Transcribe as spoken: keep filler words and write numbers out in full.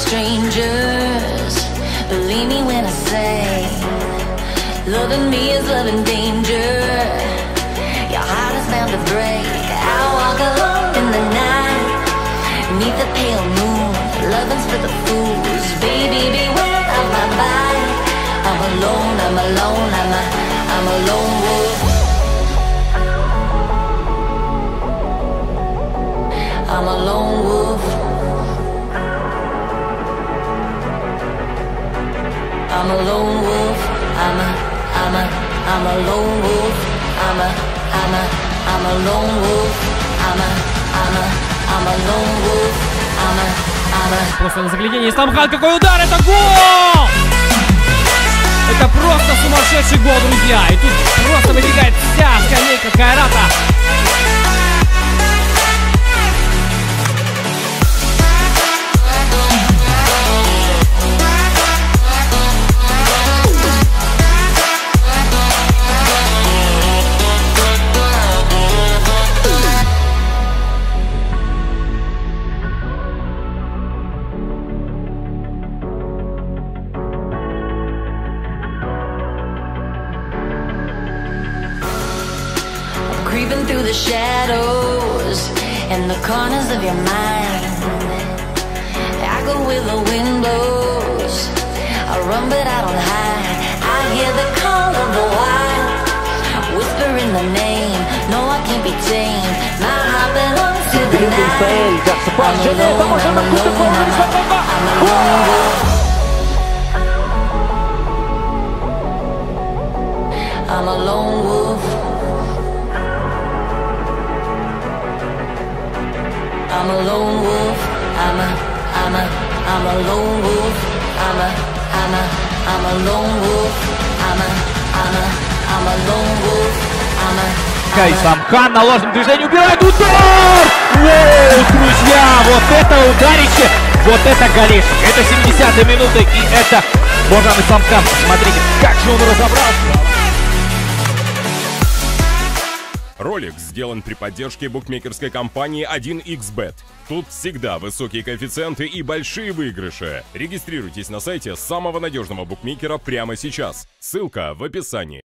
strangers. Believe me when I say, loving me is loving danger. Your heart is bound to break. I walk alone in the night, neath the pale moon. Loving's for the fools. Baby, beware of my bite. I'm alone, I'm alone, I'm a, I'm a lone wolf. I'm a lone wolf. I'm a lone wolf. I'm a, I'm a, I'm a lone wolf. I'm a, I'm a, I'm a lone wolf. I'm a, I'm a, I'm a lone wolf. I'm a, I'm a. Просто на заглядении Исламхан, какой удар, это гол! Это просто сумасшедший гол, друзья. И тут просто вытекает вся скамейка Кайрата. Creeping through the shadows and the corners of your mind. I go where the wind blows. I run but I don't hide. I hear the call of the wild, whispering the name. No, I can't be tamed. My heart belongs to the night. I'm alone, I'm alone, I'm a, I'm a lone wolf. I'm a lone wolf. I'm a lone wolf. I'm a, I'm a, I'm a lone wolf. I'm a, I'm a, I'm a lone wolf. I'm a, I'm a, I'm a lone wolf. I'm a. Исламхан на ложном движении убирает удар! Воу, друзья, вот это ударище, вот это голишек. Это семидесятая минута, и это Божан Исламхан. Смотрите, как же он разобрался. Ролик сделан при поддержке букмекерской компании один икс бет. Тут всегда высокие коэффициенты и большие выигрыши. Регистрируйтесь на сайте самого надежного букмекера прямо сейчас. Ссылка в описании.